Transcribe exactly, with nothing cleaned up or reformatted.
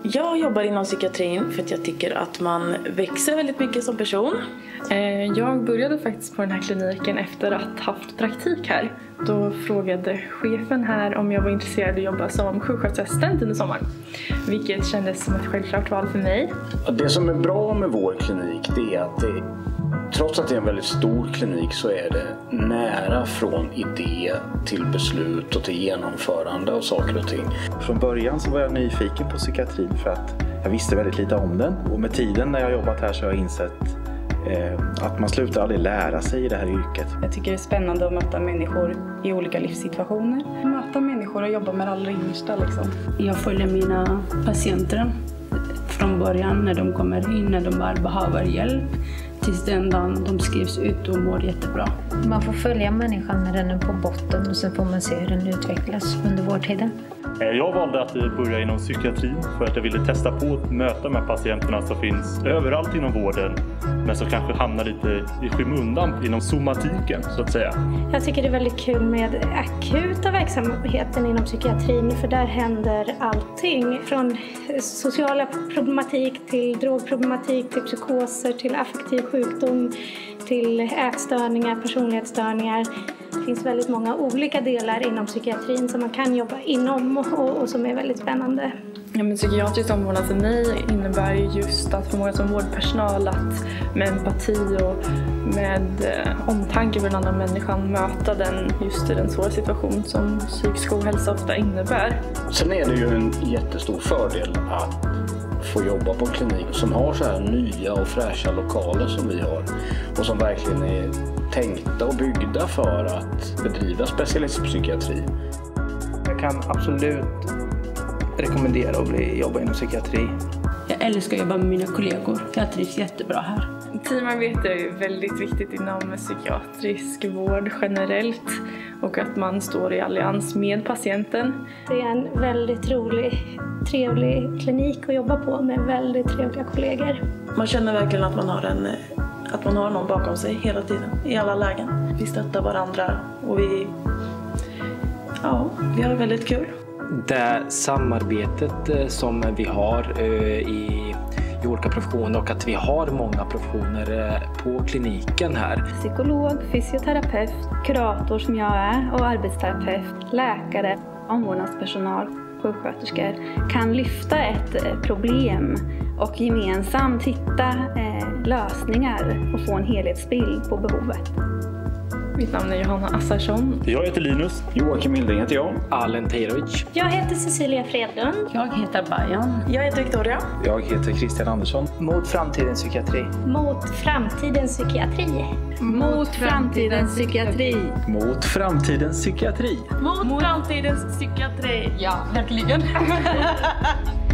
Jag jobbar inom psykiatrin för att jag tycker att man växer väldigt mycket som person. Jag började faktiskt på den här kliniken efter att ha haft praktik här. Då frågade chefen här om jag var intresserad av att jobba som sjuksköterskaassistent under sommaren. Vilket kändes som ett självklart val för mig. Det som är bra med vår klinik det är att det, trots att det är en väldigt stor klinik så är det nära från idé till beslut och till genomförande av saker och ting. Från början så var jag nyfiken på psykiatrin för att jag visste väldigt lite om den. Och med tiden när jag jobbat här så har jag insett eh, att man slutar aldrig lära sig i det här yrket. Jag tycker det är spännande att möta människor i olika livssituationer. Möta människor och jobba med det allra innersta liksom. Jag följer mina patienter från början när de kommer in, när de bara behöver hjälp. Tills den dagen de skrivs ut och mår jättebra. Man får följa människan när den är på botten och sen får man se hur den utvecklas under vårdtiden. Jag valde att börja inom psykiatrin för att jag ville testa på att möta med patienterna som finns överallt inom vården. Men som kanske hamnar lite i skymundan inom somatiken så att säga. Jag tycker det är väldigt kul med akuta verksamheten inom psykiatrin. För där händer allting. Från sociala problematik till drogproblematik till psykoser till affektiv sjukdom till ätstörningar, personlighetsstörningar. Det finns väldigt många olika delar inom psykiatrin som man kan jobba inom och, och som är väldigt spännande. Ja, men psykiatrisk omvårdnad för mig innebär just att förmåga som vårdpersonal att med empati och med eh, omtanke för den andra människan möta den just i den svåra situation som psykisk ohälsa ofta innebär. Sen är det ju en jättestor fördel att få jobba på en klinik som har så här nya och fräscha lokaler som vi har och som verkligen är tänkta och byggda för att bedriva specialistpsykiatri. Jag kan absolut rekommendera att bli, jobba inom psykiatri. Jag älskar att jobba med mina kollegor. Jag trivs jättebra här. Teamarbete är väldigt viktigt inom psykiatrisk vård generellt och att man står i allians med patienten. Det är en väldigt rolig, trevlig klinik att jobba på med väldigt trevliga kollegor. Man känner verkligen att man har, en, att man har någon bakom sig hela tiden, i alla lägen. Vi stöttar varandra och vi, ja, vi har väldigt kul. Det samarbetet som vi har i, i olika professioner och att vi har många professioner på kliniken här. Psykolog, fysioterapeut, kurator som jag är och arbetsterapeut, läkare, omvårdnadspersonal, sjuksköterskor kan lyfta ett problem och gemensamt hitta lösningar och få en helhetsbild på behovet. Mitt namn är Johanna Assarsson. Jag heter Linus. Joakim Hilding heter jag. Alen Teirovic. Jag heter Cecilia Fredlund. Jag heter Bajan. Jag heter Victoria. Jag heter Christian Andersson. Mot framtidens psykiatri. Mot framtidens psykiatri. Mot framtidens psykiatri. Mot framtidens psykiatri. Mot framtidens psykiatri. Ja, verkligen.